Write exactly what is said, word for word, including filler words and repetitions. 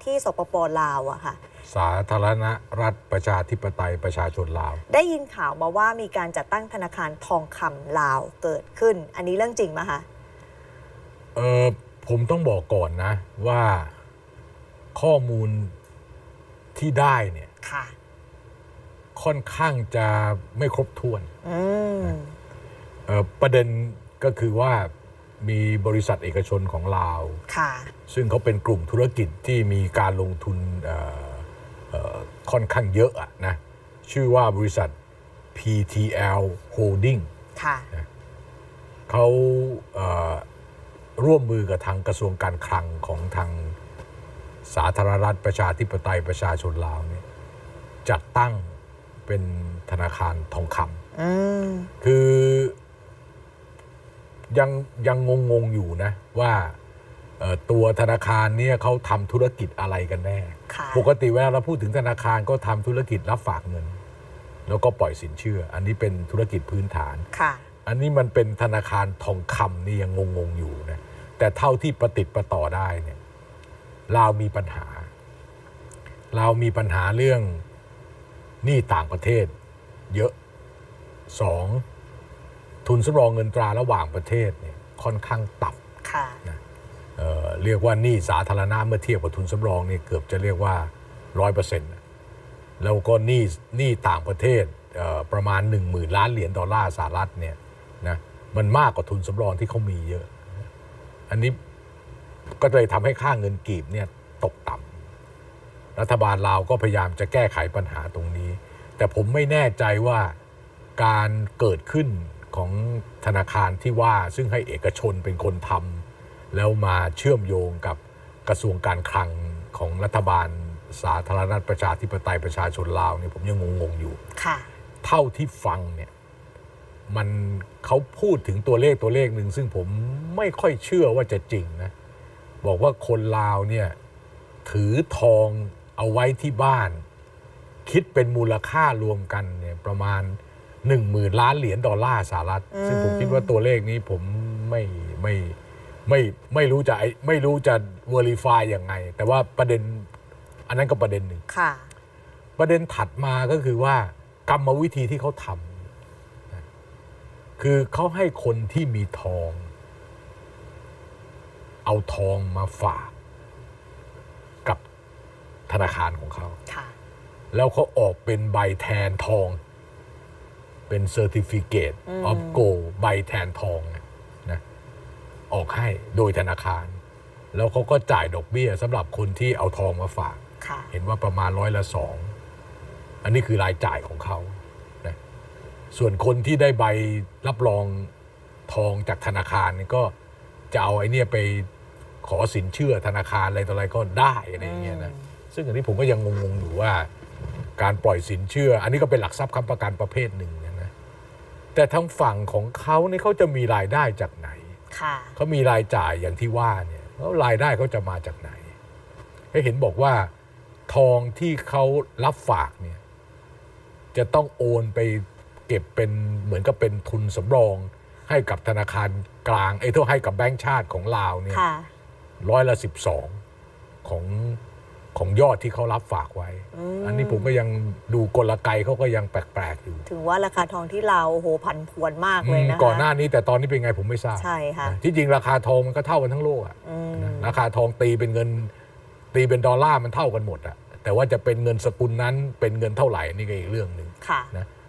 ที่สปป.ลาวอะค่ะสาธารณรัฐประชาธิปไตยประชาชนลาวได้ยินข่าวมาว่ามีการจัดตั้งธนาคารทองคำลาวเกิดขึ้นอันนี้เรื่องจริงไหมคะเออผมต้องบอกก่อนนะว่าข้อมูลที่ได้เนี่ยค่อนข้างจะไม่ครบถ้วนประเด็นก็คือว่ามีบริษัทเอกชนของลาวซึ่งเขาเป็นกลุ่มธุรกิจที่มีการลงทุนค่อนข้างเยอะนะชื่อว่าบริษัท พี ที แอล Holding เขาร่วมมือกับทางกระทรวงการคลังของทางสาธารณรัฐประชาธิปไตยประชาชนลาวเนี่ยจัดตั้งเป็นธนาคารทองคำคือยังยังงงๆอยู่นะว่าตัวธนาคารเนี่ยเขาทำธุรกิจอะไรกันแน่ปกติเวลาเราพูดถึงธนาคารก็ทำธุรกิจรับฝากเงินแล้วก็ปล่อยสินเชื่ออันนี้เป็นธุรกิจพื้นฐานอันนี้มันเป็นธนาคารทองคำนี่ยังงงๆอยู่นะแต่เท่าที่ประติดประต่อได้เนี่ยลาวมีปัญหาลาวมีปัญหาเรื่องหนี้ต่างประเทศเยอะสองทุนสำรองเงินตราระหว่างประเทศเนี่ยค่อนข้างต่ำนะ เอ่อ เรียกว่าหนี้สาธารณะเมื่อเทียบกับทุนสำรองนี่เกือบจะเรียกว่าร้อยเปอร์เซ็นต์แล้วก็หนี้หนี้ต่างประเทศประมาณหนึ่งหมื่นล้านเหรียญดอลลาร์สหรัฐเนี่ยนะมันมากกว่าทุนสำรองที่เขามีเยอะอันนี้ก็เลยทำให้ค่าเงินกีบเนี่ยตกต่ำรัฐบาลลาวก็พยายามจะแก้ไขปัญหาตรงนี้แต่ผมไม่แน่ใจว่าการเกิดขึ้นของธนาคารที่ว่าซึ่งให้เอกชนเป็นคนทำแล้วมาเชื่อมโยงกับกระทรวงการคลังของรัฐบาลสาธารณรัฐประชาธิปไตยประชาชนลาวเนี่ยผมยังงงๆอยู่เท่าที่ฟังเนี่ยมันเขาพูดถึงตัวเลขตัวเลขหนึ่งซึ่งผมไม่ค่อยเชื่อว่าจะจริงนะบอกว่าคนลาวเนี่ยถือทองเอาไว้ที่บ้านคิดเป็นมูลค่ารวมกันเนี่ยประมาณหนึ่งหมื่นล้านเหรียญดอลลาร์สหรัฐซึ่งผมคิดว่าตัวเลขนี้ผมไม่ไม่ไม่ไม่รู้จะไม่รู้จะ verify ยังไงแต่ว่าประเด็นอันนั้นก็ประเด็นหนึ่งประเด็นถัดมาก็คือว่ากรรมวิธีที่เขาทำคือเขาให้คนที่มีทองเอาทองมาฝากกับธนาคารของเขาแล้วเขาออกเป็นใบแทนทองเป็น Certificate of Gold ใบแทนทองนะออกให้โดยธนาคารแล้วเขาก็จ่ายดอกเบี้ยสำหรับคนที่เอาทองมาฝากเห็นว่าประมาณร้อยละสองอันนี้คือรายจ่ายของเขานะส่วนคนที่ได้ใบรับรองทองจากธนาคารนี่ก็จะเอาไอ้นี่ไปขอสินเชื่อธนาคารอะไรต่ออะไรก็ได้อะไรอย่างเงี้ยนะซึ่งอันนี้ผมก็ยังงงๆอยู่ว่าการปล่อยสินเชื่ออันนี้ก็เป็นหลักทรัพย์ค้ำประกันประเภทหนึ่งนะแต่ทางฝั่งของเขาเนี่ยเขาจะมีรายได้จากไหนเขามีรายจ่ายอย่างที่ว่าเนี่ยแล้วรายได้เขาจะมาจากไหนให้เห็นบอกว่าทองที่เขารับฝากเนี่ยจะต้องโอนไปเก็บเป็นเหมือนกับเป็นทุนสำรองให้กับธนาคารกลางไอ้เท่าให้กับแบงก์ชาติของลาวเนี่ยร้อยละสิบสองของของยอดที่เขารับฝากไว้ อ, อันนี้ผมก็ยังดูกลไกเขาก็ยังแปลกๆอยู่ถึงว่าราคาทองที่ลาวโอ้โหผันผวนมากเลยนะคะก่อนหน้านี้แต่ตอนนี้เป็นไงผมไม่ทราบใช่ค่ะที่จริงราคาทองมันก็เท่ากันทั้งโลกอ่ะราคาทองตีเป็นเงินตีเป็นดอลลาร์มันเท่ากันหมดอ่ะแต่ว่าจะเป็นเงินสกุลนั้นเป็นเงินเท่าไหร่นี่ก็อีกเรื่องหนึ่งนะ